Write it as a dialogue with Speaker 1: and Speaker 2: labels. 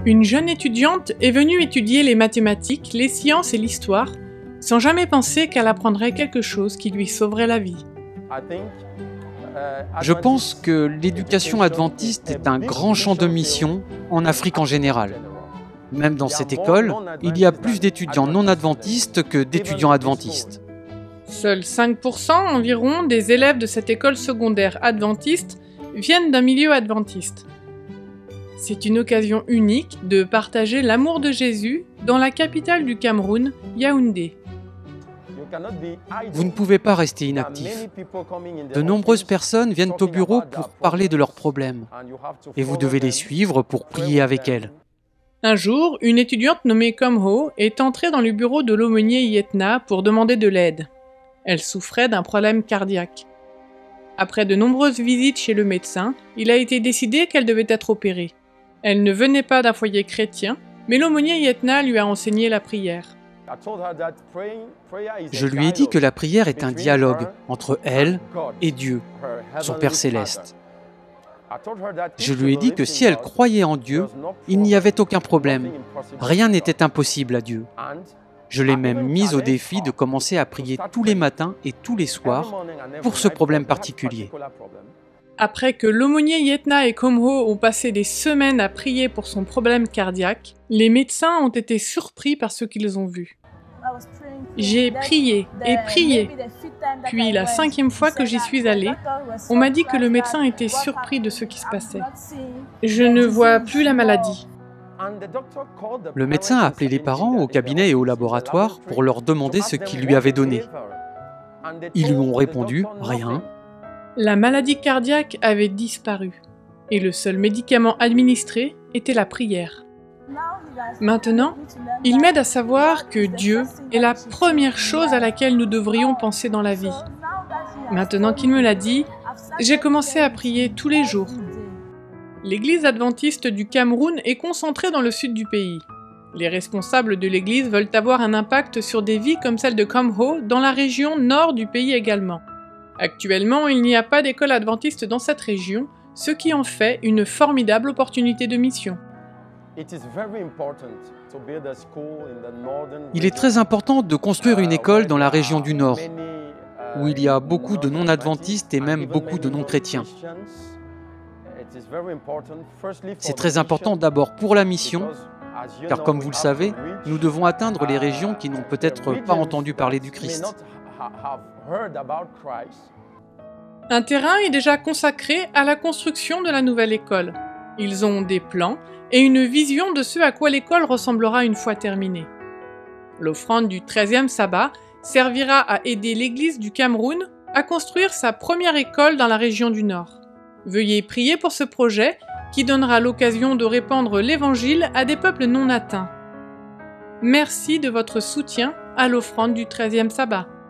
Speaker 1: Une jeune étudiante est venue étudier les mathématiques, les sciences et l'histoire, sans jamais penser qu'elle apprendrait quelque chose qui lui sauverait la vie.
Speaker 2: Je pense que l'éducation adventiste est un grand champ de mission en Afrique en général. Même dans cette école, il y a plus d'étudiants non adventistes que d'étudiants adventistes.
Speaker 1: Seuls 5% environ des élèves de cette école secondaire adventiste viennent d'un milieu adventiste. C'est une occasion unique de partager l'amour de Jésus dans la capitale du Cameroun, Yaoundé.
Speaker 2: Vous ne pouvez pas rester inactif. De nombreuses personnes viennent au bureau pour parler de leurs problèmes. Et vous devez les suivre pour prier avec elles.
Speaker 1: Un jour, une étudiante nommée Komho est entrée dans le bureau de l'aumônier Yetna pour demander de l'aide. Elle souffrait d'un problème cardiaque. Après de nombreuses visites chez le médecin, il a été décidé qu'elle devait être opérée. Elle ne venait pas d'un foyer chrétien, mais l'aumônier Yetna lui a enseigné la prière.
Speaker 2: Je lui ai dit que la prière est un dialogue entre elle et Dieu, son Père céleste. Je lui ai dit que si elle croyait en Dieu, il n'y avait aucun problème. Rien n'était impossible à Dieu. Je l'ai même mise au défi de commencer à prier tous les matins et tous les soirs pour ce problème particulier.
Speaker 1: Après que l'aumônier Yetna et Komho ont passé des semaines à prier pour son problème cardiaque, les médecins ont été surpris par ce qu'ils ont vu. J'ai prié et prié. Puis la 5e fois que j'y suis allée, on m'a dit que le médecin était surpris de ce qui se passait. Je ne vois plus la maladie.
Speaker 2: Le médecin a appelé les parents au cabinet et au laboratoire pour leur demander ce qu'il lui avait donné. Ils lui ont répondu « rien ».
Speaker 1: La maladie cardiaque avait disparu et le seul médicament administré était la prière. Maintenant, il m'aide à savoir que Dieu est la première chose à laquelle nous devrions penser dans la vie. Maintenant qu'il me l'a dit, j'ai commencé à prier tous les jours. L'église adventiste du Cameroun est concentrée dans le sud du pays. Les responsables de l'église veulent avoir un impact sur des vies comme celle de Komho dans la région nord du pays également. Actuellement, il n'y a pas d'école adventiste dans cette région, ce qui en fait une formidable opportunité de mission.
Speaker 2: Il est très important de construire une école dans la région du Nord, où il y a beaucoup de non-adventistes et même beaucoup de non-chrétiens. C'est très important d'abord pour la mission, car comme vous le savez, nous devons atteindre les régions qui n'ont peut-être pas entendu parler du Christ.
Speaker 1: Un terrain est déjà consacré à la construction de la nouvelle école. Ils ont des plans et une vision de ce à quoi l'école ressemblera une fois terminée. L'offrande du 13e sabbat servira à aider l'Église du Cameroun à construire sa première école dans la région du Nord. Veuillez prier pour ce projet qui donnera l'occasion de répandre l'Évangile à des peuples non atteints. Merci de votre soutien à l'offrande du 13e sabbat.